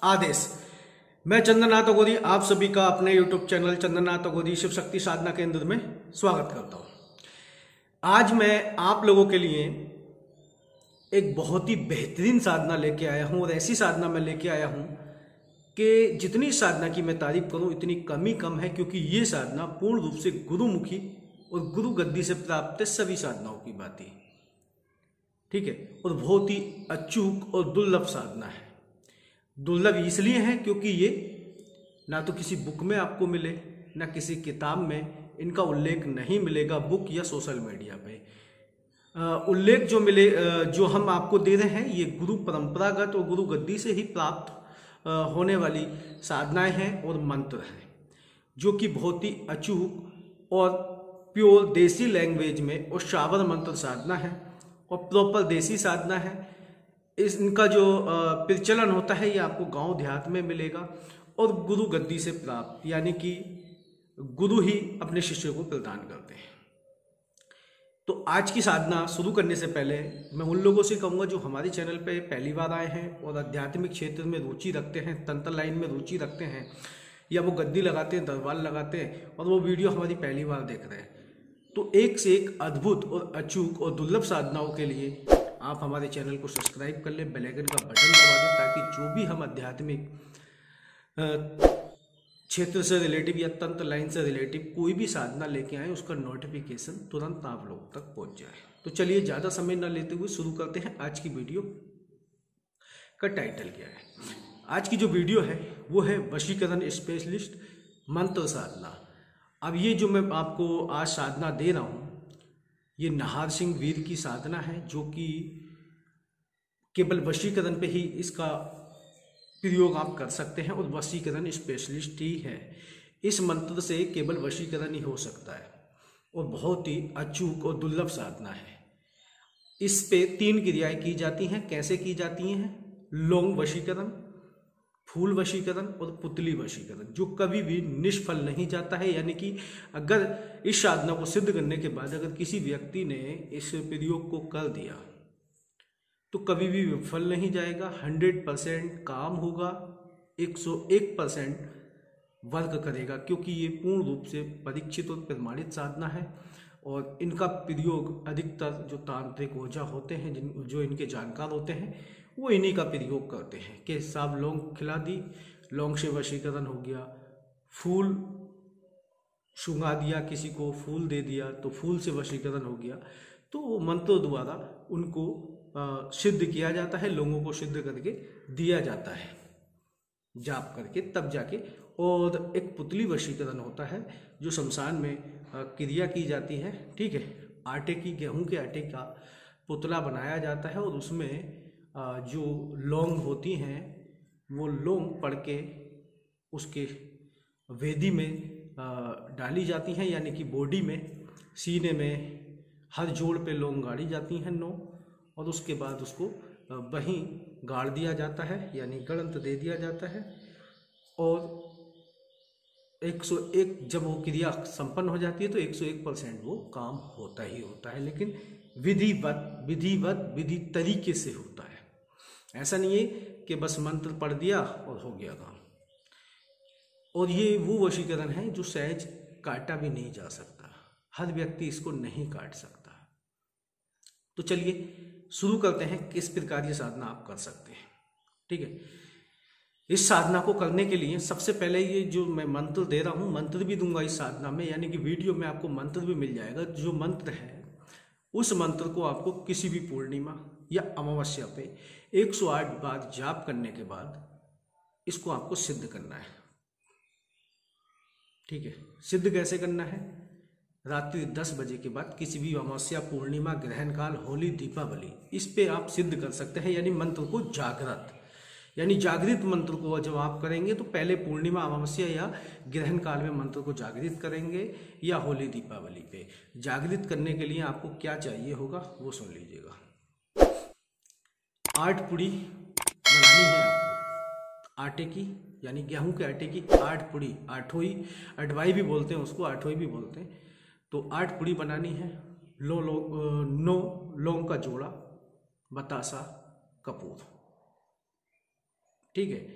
आदेश। मैं चंद्रनाथ अघोरी आप सभी का अपने YouTube चैनल चंद्रनाथ अघोरी शिव शक्ति साधना केंद्र में स्वागत करता हूं। आज मैं आप लोगों के लिए एक बहुत ही बेहतरीन साधना लेके आया हूं और ऐसी साधना मैं लेके आया हूं कि जितनी साधना की मैं तारीफ करूं इतनी कम है, क्योंकि ये साधना पूर्ण रूप से गुरुमुखी और गुरु गद्दी से प्राप्त सभी साधनाओं की बात है। ठीक है, और बहुत ही अचूक और दुर्लभ साधना है। दुर्लभ इसलिए है क्योंकि ये ना तो किसी बुक में आपको मिले, ना किसी किताब में इनका उल्लेख नहीं मिलेगा बुक या सोशल मीडिया पे। उल्लेख जो मिले, जो हम आपको दे रहे हैं, ये गुरु परंपरागत और गुरु गद्दी से ही प्राप्त होने वाली साधनाएं हैं और मंत्र हैं, जो कि बहुत ही अचूक और प्योर देसी लैंग्वेज में और शावर मंत्र साधना है और प्रॉपर देसी साधना है। इनका जो प्रचलन होता है ये आपको गांव देहात में मिलेगा और गुरु गद्दी से प्राप्त, यानी कि गुरु ही अपने शिष्य को प्रदान करते हैं। तो आज की साधना शुरू करने से पहले मैं उन लोगों से कहूँगा जो हमारे चैनल पे पहली बार आए हैं और आध्यात्मिक क्षेत्र में रुचि रखते हैं, तंत्र लाइन में रुचि रखते हैं, या वो गद्दी लगाते हैं, दरबार लगाते हैं और वो वीडियो हमारी पहली बार देख रहे हैं, तो एक से एक अद्भुत और अचूक और दुर्लभ साधनाओं के लिए आप हमारे चैनल को सब्सक्राइब कर लें, बेल आइकन का बटन दबा दें, ताकि जो भी हम आध्यात्मिक क्षेत्र से रिलेटिव या तंत्र लाइन से रिलेटिव कोई भी साधना लेके आए उसका नोटिफिकेशन तुरंत आप लोग तक पहुंच जाए। तो चलिए ज़्यादा समय न लेते हुए शुरू करते हैं। आज की वीडियो का टाइटल क्या है? आज की जो वीडियो है वो है वशीकरण स्पेशलिस्ट मंत्र साधना। अब ये जो मैं आपको आज साधना दे रहा हूँ, ये नाहर सिंह वीर की साधना है, जो कि केवल वशीकरण पे ही इसका प्रयोग आप कर सकते हैं और वशीकरण स्पेशलिस्ट ही है। इस मंत्र से केवल वशीकरण ही हो सकता है और बहुत ही अचूक और दुर्लभ साधना है। इस पे 3 क्रियाएं की जाती हैं। कैसे की जाती हैं? लौंग वशीकरण, फूल वशीकरण और पुतली वशीकरण, जो कभी भी निष्फल नहीं जाता है। यानी कि अगर इस साधना को सिद्ध करने के बाद अगर किसी व्यक्ति ने इस प्रयोग को कर दिया तो कभी भी विफल नहीं जाएगा, 100% काम होगा, 101% वर्क करेगा, क्योंकि ये पूर्ण रूप से परीक्षित और प्रमाणित साधना है। और इनका प्रयोग अधिकतर जो तांत्रिक ओझा होते हैं, जो इनके जानकार होते हैं, वो इन्हीं का प्रयोग करते हैं कि साहब लौंग खिला दी, लौंग से वशीकरण हो गया, फूल सुंघा दिया, किसी को फूल दे दिया तो फूल से वशीकरण हो गया। तो मंत्र द्वारा उनको सिद्ध किया जाता है, लोगों को सिद्ध करके दिया जाता है जाप करके, तब जाके। और एक पुतली वशीकरण होता है जो शमशान में क्रिया की जाती है। ठीक है, आटे की, गेहूं के आटे का पुतला बनाया जाता है और उसमें जो लौंग होती हैं वो लौंग पड़ के उसके वेदी में डाली जाती हैं, यानी कि बॉडी में, सीने में, हर जोड़ पे लौंग गाड़ी जाती हैं 9, और उसके बाद उसको वहीं गाड़ दिया जाता है, यानी गणंत दे दिया जाता है। और 101 जब वो क्रिया संपन्न हो जाती है तो 101% वो काम होता ही होता है, लेकिन विधि तरीके से होता है। ऐसा नहीं है कि बस मंत्र पढ़ दिया और हो गया काम। और ये वो वशीकरण है जो सहज काटा भी नहीं जा सकता, हर व्यक्ति इसको नहीं काट सकता। तो चलिए शुरू करते हैं किस प्रकार ये साधना आप कर सकते हैं। ठीक है, इस साधना को करने के लिए सबसे पहले ये जो मैं मंत्र दे रहा हूँ, मंत्र भी दूंगा इस साधना में, यानी कि वीडियो में आपको मंत्र भी मिल जाएगा। जो मंत्र है उस मंत्र को आपको किसी भी पूर्णिमा या अमावस्या पे 108 बार जाप करने के बाद इसको आपको सिद्ध करना है। ठीक है, सिद्ध कैसे करना है? रात्रि 10 बजे के बाद किसी भी अमावस्या, पूर्णिमा, ग्रहण काल, होली, दीपावली, इस पे आप सिद्ध कर सकते हैं। यानी मंत्र को जागृत, यानी जागृत मंत्र को जब आप करेंगे तो पहले पूर्णिमा, अमावस्या या ग्रहण काल में मंत्र को जागृत करेंगे, या होली, दीपावली पे। जागृत करने के लिए आपको क्या चाहिए होगा वो सुन लीजिएगा। 8 पुड़ी बनानी है आपको आटे की, यानी गेहूं के आटे की 8 पुड़ी, अठवाई भी बोलते हैं उसको, आठोई भी बोलते हैं। तो 8 पुड़ी बनानी है। 9 लौंग का जोड़ा, बतासा, कपूर। ठीक है,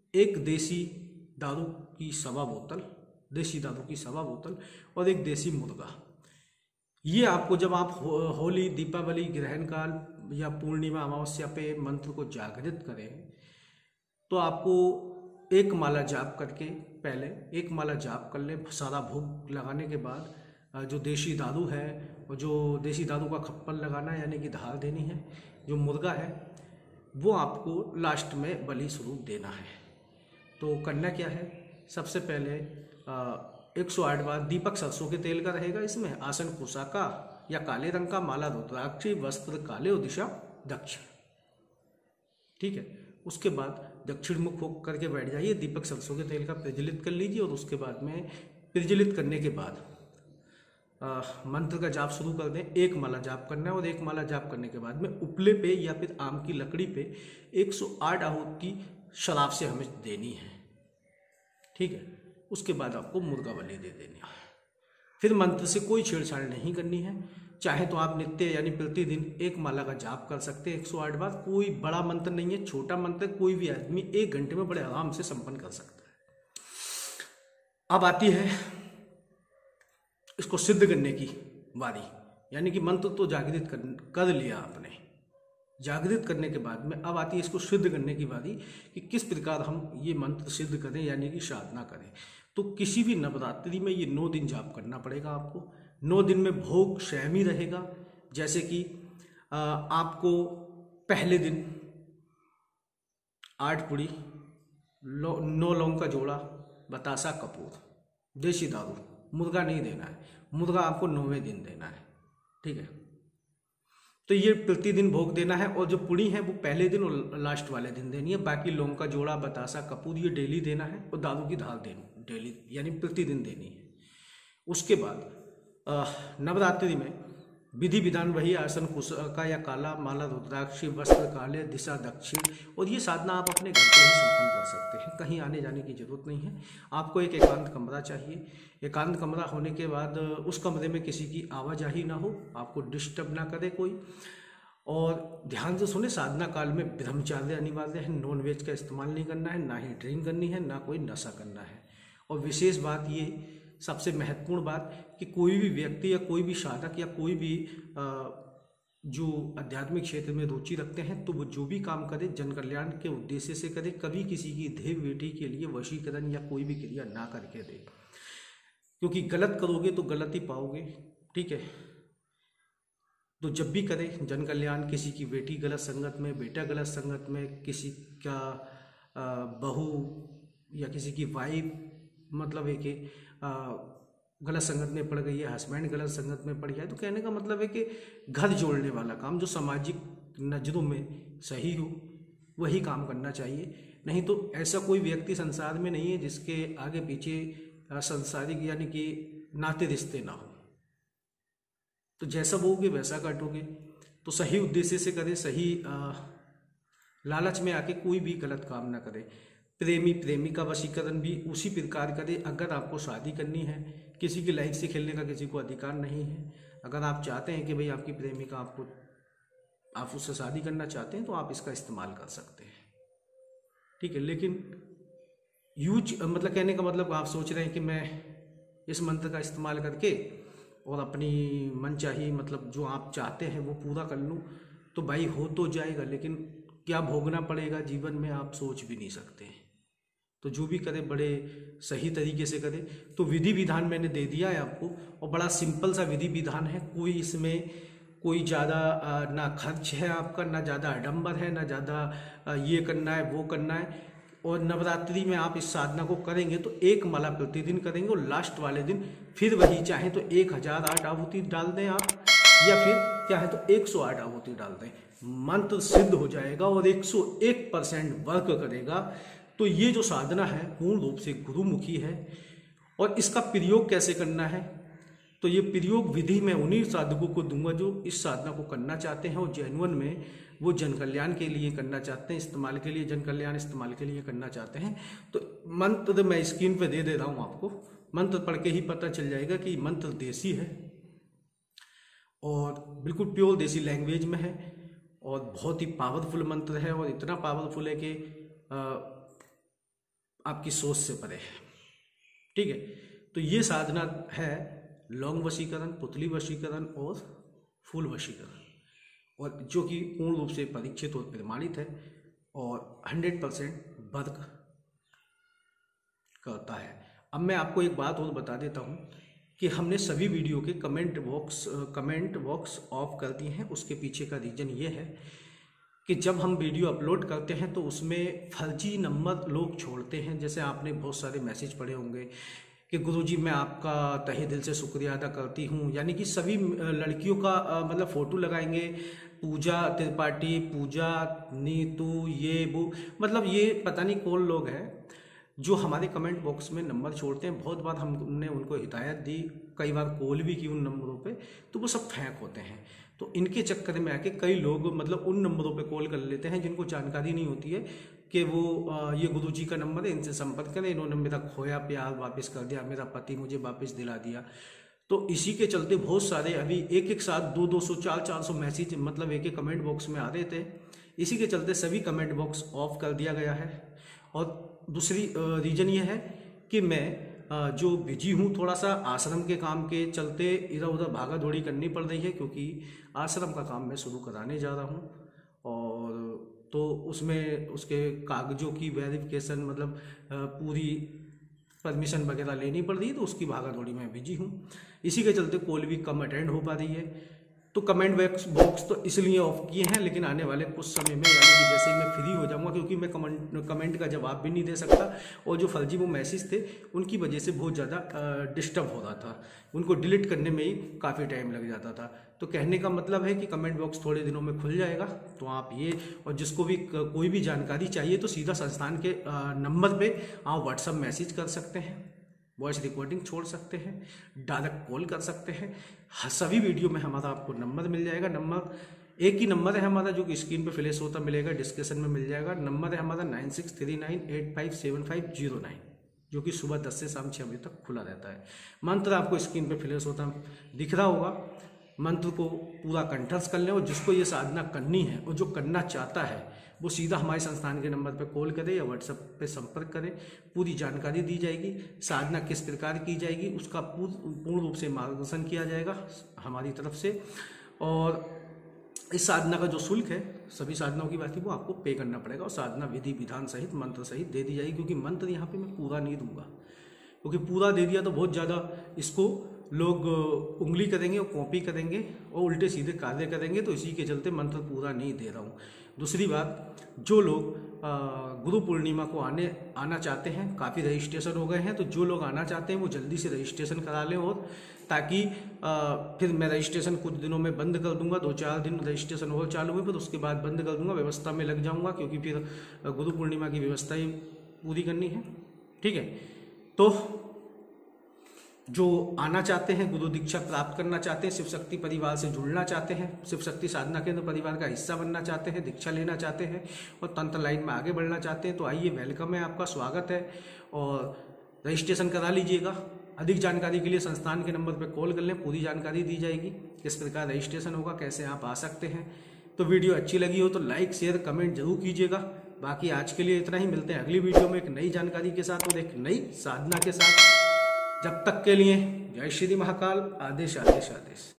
एक देसी दारू की सवा बोतल, देसी दारू की सवा बोतल और एक देसी मुर्गा। ये आपको जब आप होली, दीपावली, ग्रहण काल या पूर्णिमा, अमावस्या पे मंत्र को जागृत करें तो आपको एक माला जाप करके, पहले एक माला जाप कर ले, सारा भोग लगाने के बाद जो देसी दारू है और जो देसी दारू का खप्पल लगाना है यानी कि धार देनी है, जो मुर्गा है वो आपको लास्ट में बलि स्वरूप देना है। तो करना क्या है, सबसे पहले 108 बार दीपक सरसों के तेल का रहेगा इसमें, आसन कुशा का या काले रंग का, माला रुद्राक्षी, वस्त्र काले और दिशा दक्षिण। ठीक है, उसके बाद दक्षिण मुख होकर करके बैठ जाइए, दीपक सरसों के तेल का प्रज्वलित कर लीजिए और उसके बाद में प्रज्वलित करने के बाद मंत्र का जाप शुरू कर दें। एक माला जाप करना है और एक माला जाप करने के बाद में उपले पे या फिर आम की लकड़ी पे 108 आहुति शराब से हमें देनी है। ठीक है, उसके बाद आपको मुर्गा बलि दे देनी है। फिर मंत्र से कोई छेड़छाड़ नहीं करनी है। चाहे तो आप नित्य यानी प्रतिदिन एक माला का जाप कर सकते हैं 108 बार। कोई बड़ा मंत्र नहीं है, छोटा मंत्र, कोई भी आदमी 1 घंटे में बड़े आराम से संपन्न कर सकता है। अब आती है इसको सिद्ध करने की बारी, यानी कि मंत्र तो जागृत कर लिया आपने, जागृत करने के बाद में अब आती है इसको सिद्ध करने की बारी कि किस प्रकार हम ये मंत्र सिद्ध करें यानी कि साधना करें। तो किसी भी नवरात्रि में ये 9 दिन जाप करना पड़ेगा आपको। 9 दिन में भोग स्वयं ही रहेगा। जैसे कि आपको पहले दिन 8 पुड़ी, 9 लौंग का जोड़ा, बतासा, कपूर, देसी दारू, मुर्गा नहीं देना है, मुर्गा आपको 9वें दिन देना है। ठीक है, तो ये प्रतिदिन भोग देना है और जो पुड़ी है वो पहले दिन और लास्ट वाले दिन देनी है। बाकी लौंग का जोड़ा, बतासा, कपूर ये डेली देना है और दारू की धार देनी डेली यानी प्रतिदिन देनी है। उसके बाद नवरात्रि में विधि विधान वही, आसन कुशा का या काला, माला रुद्राक्षी, वस्त्र काले, दिशा दक्षिण। और ये साधना आप अपने घर पे ही संपन्न कर सकते हैं, कहीं आने जाने की जरूरत नहीं है। आपको एक एकांत कमरा चाहिए। एकांत कमरा होने के बाद उस कमरे में किसी की आवाजाही ना हो, आपको डिस्टर्ब ना करे कोई। और ध्यान से सुने, साधना काल में ब्रह्मचर्य अनिवार्य है। नॉन वेज का इस्तेमाल नहीं करना है, ना ही ड्रिंक करनी है, ना कोई नशा करना है। और विशेष बात ये, सबसे महत्वपूर्ण बात, कि कोई भी व्यक्ति या कोई भी साधक या कोई भी जो आध्यात्मिक क्षेत्र में रुचि रखते हैं तो वो जो भी काम करे जन कल्याण के उद्देश्य से करे। कभी किसी की देव बेटी के लिए वशीकरण या कोई भी क्रिया ना करके दे, क्योंकि गलत करोगे तो गलत ही पाओगे। ठीक है, तो जब भी करें जन कल्याण, किसी की बेटी गलत संगत में, बेटा गलत संगत में, किसी का बहू या किसी की वाइफ मतलब है कि गलत संगत में पड़ गई है, हस्बैंड गलत संगत में पड़ गया है, तो कहने का मतलब है कि घर जोड़ने वाला काम जो सामाजिक नज़रों में सही हो वही काम करना चाहिए। नहीं तो ऐसा कोई व्यक्ति संसार में नहीं है जिसके आगे पीछे संसारिक यानी कि नाते रिश्ते ना हो। तो जैसा बोगे वैसा काटोगे। तो सही उद्देश्य से करें, सही लालच में आके कोई भी गलत काम ना करे। प्रेमी प्रेमिका वशीकरण भी उसी प्रकार करे। अगर आपको शादी करनी है, किसी की लाइफ से खेलने का किसी को अधिकार नहीं है। अगर आप चाहते हैं कि भाई आपकी प्रेमिका आप उससे शादी करना चाहते हैं तो आप इसका इस्तेमाल कर सकते हैं। ठीक है, लेकिन मतलब कहने का मतलब आप सोच रहे हैं कि मैं इस मंत्र का इस्तेमाल करके और अपनी मनचाही मतलब जो आप चाहते हैं वो पूरा कर लूँ, तो भाई हो तो जाएगा, लेकिन क्या भोगना पड़ेगा जीवन में आप सोच भी नहीं सकते। तो जो भी करे बड़े सही तरीके से करे। तो विधि विधान मैंने दे दिया है आपको, और बड़ा सिंपल सा विधि विधान है। कोई इसमें कोई ज़्यादा ना खर्च है आपका, ना ज़्यादा आडंबर है, ना ज़्यादा ये करना है वो करना है। और नवरात्रि में आप इस साधना को करेंगे तो एक माला प्रतिदिन करेंगे और लास्ट वाले दिन फिर वही, चाहे तो 1008 आहुति डाल दें आप, या फिर चाहे तो 108 आहुति डाल दें। मंत्र सिद्ध हो जाएगा और 101% वर्क करेगा। तो ये जो साधना है पूर्ण रूप से गुरुमुखी है। और इसका प्रयोग कैसे करना है, तो ये प्रयोग विधि में उन्हीं साधकों को दूंगा जो इस साधना को करना चाहते हैं और जेन्युइन में वो जन कल्याण के लिए करना चाहते हैं, इस्तेमाल के लिए, जन कल्याण इस्तेमाल के लिए करना चाहते हैं। तो मंत्र मैं स्क्रीन पे दे रहा हूँ आपको। मंत्र पढ़ के ही पता चल जाएगा कि मंत्र देसी है और बिल्कुल प्योर देसी लैंग्वेज में है और बहुत ही पावरफुल मंत्र है। और इतना पावरफुल है कि आपकी सोच से परे है। ठीक है, तो ये साधना है लौंग वशीकरण, पुतली वशीकरण और फूल वशीकरण, और जो कि पूर्ण रूप से परीक्षित और प्रमाणित है और 100% वर्क करता है। अब मैं आपको एक बात और बता देता हूँ कि हमने सभी वीडियो के कमेंट बॉक्स ऑफ कर दिए हैं। उसके पीछे का रीज़न ये है कि जब हम वीडियो अपलोड करते हैं तो उसमें फर्जी नंबर लोग छोड़ते हैं। जैसे आपने बहुत सारे मैसेज पढ़े होंगे कि गुरुजी मैं आपका तहे दिल से शुक्रिया अदा करती हूँ, यानी कि सभी लड़कियों का मतलब फ़ोटो लगाएंगे, पूजा त्रिपाठी, पूजा नीतू, ये वो, मतलब ये पता नहीं कौन लोग हैं जो हमारे कमेंट बॉक्स में नंबर छोड़ते हैं। बहुत बार हमने उनको हिदायत दी, कई बार कॉल भी की उन नंबरों पे, तो वो सब फेंक होते हैं। तो इनके चक्कर में आके कई लोग मतलब उन नंबरों पे कॉल कर लेते हैं जिनको जानकारी नहीं होती है कि वो ये गुरुजी का नंबर है, इनसे संपर्क करें, इन्होंने मेरा खोया प्यार वापस कर दिया, मेरा पति मुझे वापस दिला दिया। तो इसी के चलते बहुत सारे अभी एक साथ 200 400 मैसेज मतलब एक कमेंट बॉक्स में आ रहे थे। इसी के चलते सभी कमेंट बॉक्स ऑफ कर दिया गया है। और दूसरी रीज़न ये है कि मैं जो बिजी हूँ थोड़ा सा आश्रम के काम के चलते इधर उधर भागा दौड़ी करनी पड़ रही है, क्योंकि आश्रम का काम मैं शुरू कराने जा रहा हूँ और तो उसमें उसके कागजों की वेरिफिकेशन मतलब पूरी परमिशन वगैरह लेनी पड़ रही है, तो उसकी भागा दौड़ी में बिजी हूँ। इसी के चलते कॉल भी कम अटेंड हो पा रही है। तो कमेंट बॉक्स तो इसलिए ऑफ किए हैं, लेकिन आने वाले कुछ समय में यानी कि जैसे ही मैं फ्री हो जाऊंगा, क्योंकि मैं कमेंट का जवाब भी नहीं दे सकता और जो फर्जी वो मैसेज थे उनकी वजह से बहुत ज़्यादा डिस्टर्ब हो रहा था, उनको डिलीट करने में ही काफ़ी टाइम लग जाता था। तो कहने का मतलब है कि कमेंट बॉक्स थोड़े दिनों में खुल जाएगा, तो आप ये और जिसको भी कोई भी जानकारी चाहिए तो सीधा संस्थान के नंबर पर आप व्हाट्सअप मैसेज कर सकते हैं, वॉइस रिकॉर्डिंग छोड़ सकते हैं, डायरेक्ट कॉल कर सकते हैं। सभी वीडियो में हमारा आपको नंबर मिल जाएगा। नंबर एक ही नंबर है हमारा जो कि स्क्रीन पे फ्लैश होता मिलेगा, डिस्क्रिप्शन में मिल जाएगा। नंबर है हमारा 9639857509, जो कि सुबह 10 से शाम 6 बजे तक खुला रहता है। मंत्र आपको स्क्रीन पे फ्लैश होता दिख रहा होगा, मंत्र को पूरा कंठस्थ कर लें और जिसको ये साधना करनी है और जो करना चाहता है वो सीधा हमारे संस्थान के नंबर पर कॉल करे या व्हाट्सएप पे संपर्क करे। पूरी जानकारी दी जाएगी, साधना किस प्रकार की जाएगी उसका पूर्ण रूप से मार्गदर्शन किया जाएगा हमारी तरफ से। और इस साधना का जो शुल्क है, सभी साधनाओं की बात है, वो आपको पे करना पड़ेगा और साधना विधि विधान सहित मंत्र सहित दे दी जाएगी। क्योंकि मंत्र यहाँ पे मैं पूरा नहीं दूंगा, क्योंकि पूरा दे दिया तो बहुत ज़्यादा इसको लोग उंगली करेंगे और कॉपी करेंगे और उल्टे सीधे कार्य करेंगे, तो इसी के चलते मंत्र पूरा नहीं दे रहा हूँ। दूसरी बात, जो लोग गुरु पूर्णिमा को आना चाहते हैं, काफ़ी रजिस्ट्रेशन हो गए हैं, तो जो लोग आना चाहते हैं वो जल्दी से रजिस्ट्रेशन करा लें, और ताकि फिर मैं रजिस्ट्रेशन कुछ दिनों में बंद कर दूंगा। 2-4 दिन रजिस्ट्रेशन और चालू हुए, फिर उसके बाद बंद कर दूंगा, व्यवस्था में लग जाऊंगा, क्योंकि फिर गुरु पूर्णिमा की व्यवस्था ही पूरी करनी है। ठीक है, तो जो आना चाहते हैं, गुरु दीक्षा प्राप्त करना चाहते हैं, शिव शक्ति परिवार से जुड़ना चाहते हैं, शिव शक्ति साधना केंद्र परिवार का हिस्सा बनना चाहते हैं, दीक्षा लेना चाहते हैं और तंत्र लाइन में आगे बढ़ना चाहते हैं, तो आइए, वेलकम है, आपका स्वागत है और रजिस्ट्रेशन करा लीजिएगा। अधिक जानकारी के लिए संस्थान के नंबर पर कॉल कर लें, पूरी जानकारी दी जाएगी, किस प्रकार रजिस्ट्रेशन होगा, कैसे आप आ सकते हैं। तो वीडियो अच्छी लगी हो तो लाइक शेयर कमेंट जरूर कीजिएगा। बाकी आज के लिए इतना ही, मिलते हैं अगली वीडियो में एक नई जानकारी के साथ और एक नई साधना के साथ। जब तक के लिए जय श्री महाकाल। आदेश आदेश आदेश।